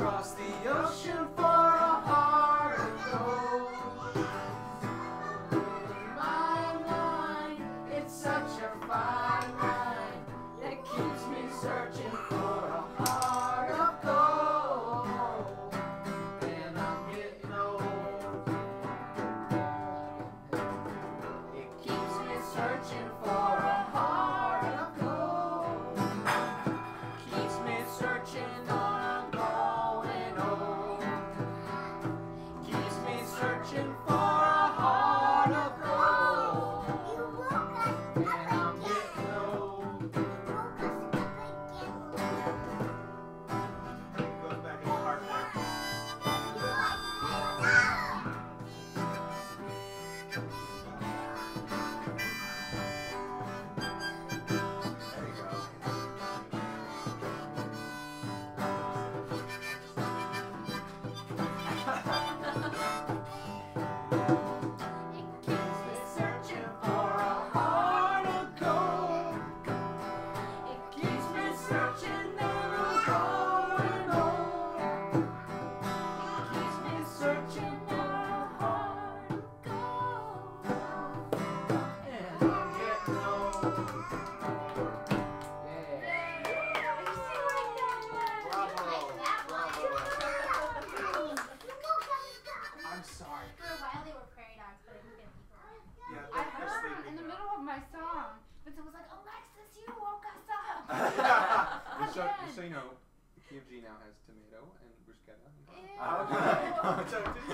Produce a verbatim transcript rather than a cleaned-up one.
Cross the ocean for a heart of gold. In my mind, it's such a fine line that keeps me searching for a heart of gold. And I'm getting old. It keeps me searching for a heart of gold. Keeps me searching on a growing old. Keeps me searching for a heart of gold. And I'm getting old. Goes back in the heart there. There you go. It keeps me searching for a heart of gold. It keeps me searching and I'm growing old. It keeps me searching for a heart of gold. And I'm getting old. Yeah. Bravo. Bravo. I'm sorry. For a while they were prairie dogs, but I didn't get people. Yeah, I they're, they're heard sleeping in the now. middle of my song, Vincent was like, Alexis, you woke us up. Just so, Again. just so you know, K F G now has tomato and bruschetta. Ew. Okay.